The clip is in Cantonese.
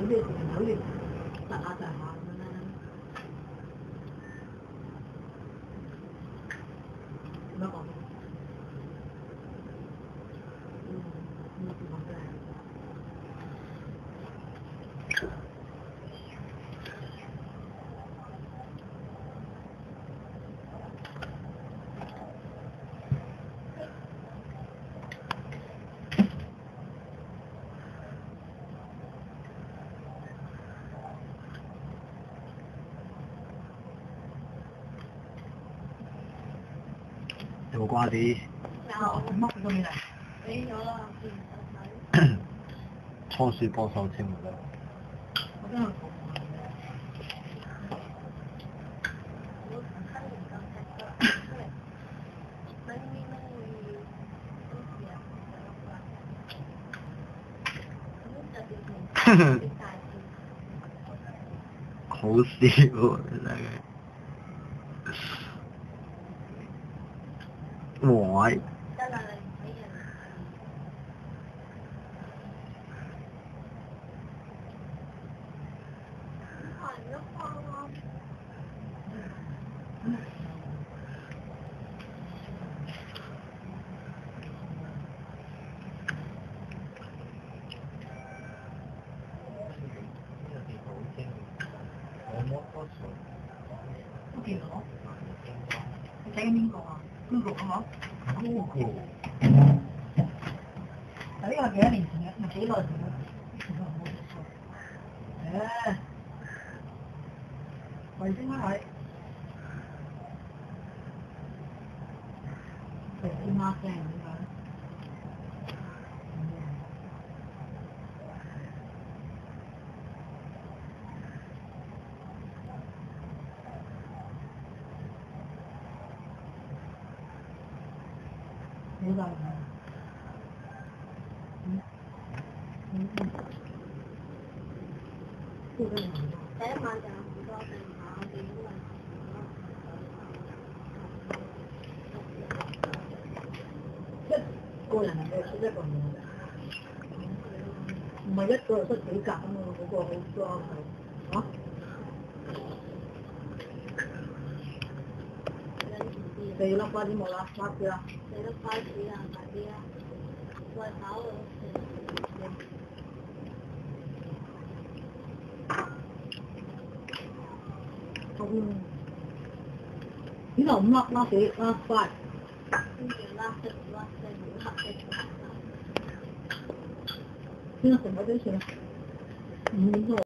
啲好似窒下咁樣咧。點樣講？ 有冇瓜子？ 有乜都未嚟？俾咗啦，見唔到倉鼠幫手清唔得。 我真係好笑喎，真係。喂。 都見到。你睇緊邊個啊 ？Google 啊嘛 Google。 呢個係幾多年前嘅？唔係幾耐前嘅？衛星啦係。佢啲孖聲點解？好大㗎。第一晚就好多電話，我哋因為一個人係出一個人唔係一個出幾格啊嘛，嗰個好多係啊。4粒瓜子冇啦，瓜子啦。4粒瓜子啊，快啲啦！喂，跑啊！呢度5粒啦，4啦，5。跟住啦，6啦，4、5粒嘅。邊個成嗰啲錢？5點多。